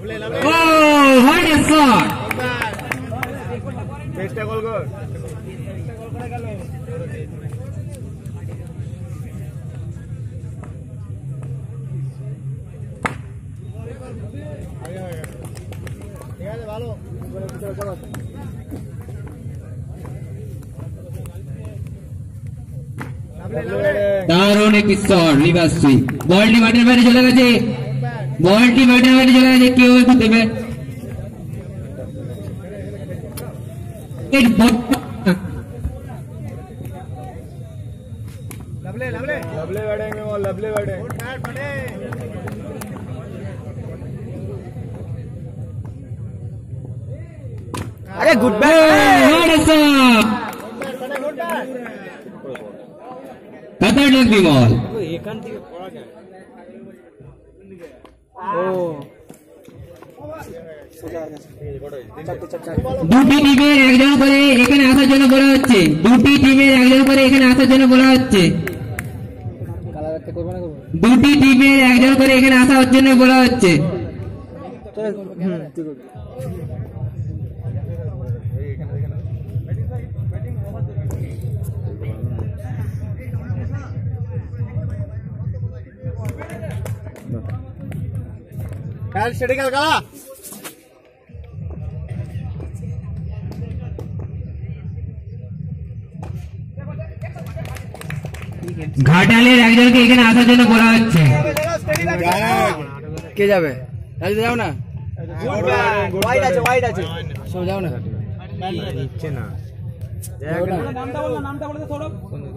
Oh, what a shot! চেষ্টা গোল কর। ঠিক আছে ভালো। দারুণ একটি শট লিভারসি বলটি মাঠের বাইরে চলে গেছে বলটি মাঠের বাইরে চলে গেছে কেউ একটু দেবে लवले लवले लवले बैठेंगे वो लवले बैठे अरे गुड बैट खतरनाक भी बॉल দুটি টিমের একজন করে এখানে আসার জন্য বলা হচ্ছে দুটি টিমের একজন করে এখানে আসার জন্য বলা হচ্ছে দুটি টিমের একজন করে এখানে আসার জন্য বলা হচ্ছে খেল সেটা খেল খেলা ঘাটালের একজনকে এখানে আসার জন্য বলা হচ্ছে কে যাবে রাজু যাও না ওয়াইড আছে সব যাও না নিচ্ছে না নামটা বলো তো থোড়ো